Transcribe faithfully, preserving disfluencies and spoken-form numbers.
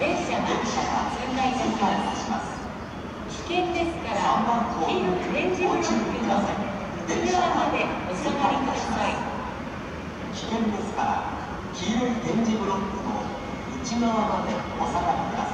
電車が通過いたします。危険ですから、黄色い点字ブロックの内側までお下がりください。 危険ですから、黄色い点字ブロックの内側までお下がりください。